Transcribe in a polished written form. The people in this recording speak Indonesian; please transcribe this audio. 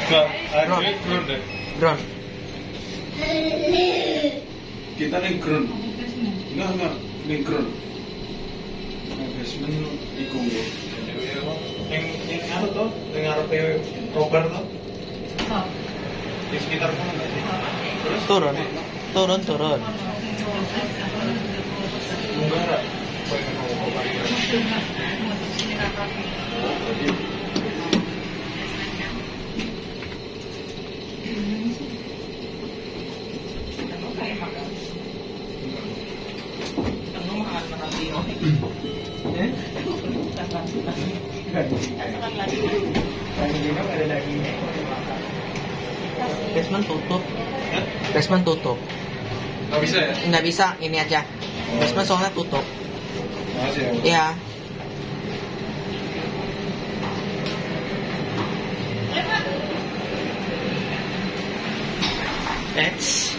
Ground deh. Ground. Kita nih ground. Enggak, nih ground. Nah, basement iku ya. Yang apa tuh? Yang ngarepe robar tuh? Di sekitar mana nggak sih? Terus Turun. Munggara. Basement tutup. Nggak bisa ya? Nggak bisa, ini aja. Basement soalnya tutup. Makasih ya. Iya. Next.